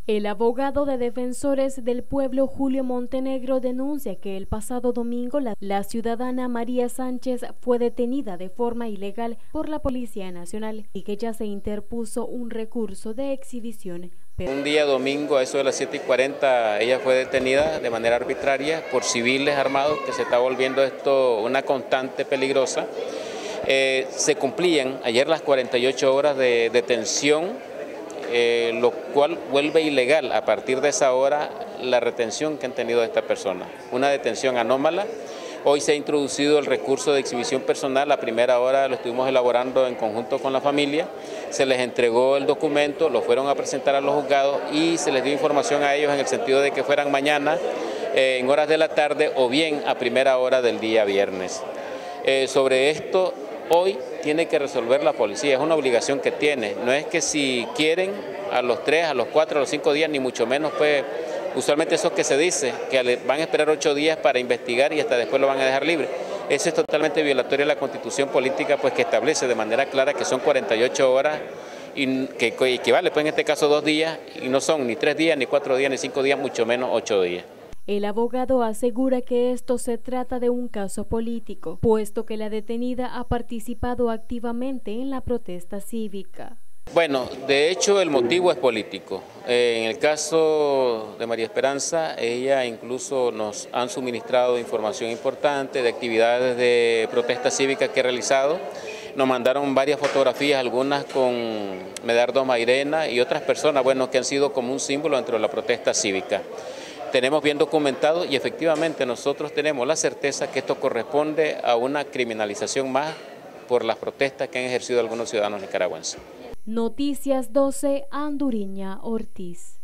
El abogado de Defensores del Pueblo Julio Montenegro denuncia que el pasado domingo la ciudadana María Sánchez fue detenida de forma ilegal por la Policía Nacional y que ya se interpuso un recurso de exhibición. Un día domingo, a eso de las 7:40, ella fue detenida de manera arbitraria por civiles armados, que se está volviendo esto una constante peligrosa. Se cumplían ayer las 48 horas de detención, lo cual vuelve ilegal a partir de esa hora la retención que han tenido de esta persona. Una detención anómala. Hoy se ha introducido el recurso de exhibición personal. A primera hora lo estuvimos elaborando en conjunto con la familia. Se les entregó el documento, lo fueron a presentar a los juzgados y se les dio información a ellos en el sentido de que fueran mañana en horas de la tarde o bien a primera hora del día viernes. Sobre esto, hoy tiene que resolver la policía, es una obligación que tiene. No es que si quieren a los 3, a los 4, a los 5 días, ni mucho menos, pues usualmente eso que se dice, que van a esperar 8 días para investigar y hasta después lo van a dejar libre. Eso es totalmente violatorio de la Constitución política, pues que establece de manera clara que son 48 horas y que equivale, pues en este caso 2 días, y no son ni 3 días, ni 4 días, ni 5 días, mucho menos 8 días. El abogado asegura que esto se trata de un caso político, puesto que la detenida ha participado activamente en la protesta cívica. Bueno, de hecho el motivo es político. En el caso de María Esperanza, ella incluso nos han suministrado información importante de actividades de protesta cívica que ha realizado. Nos mandaron varias fotografías, algunas con Medardo Mairena y otras personas, bueno, que han sido como un símbolo dentro de la protesta cívica. Tenemos bien documentado y efectivamente nosotros tenemos la certeza que esto corresponde a una criminalización más por las protestas que han ejercido algunos ciudadanos nicaragüenses. Noticias 12, Anduriña Ortiz.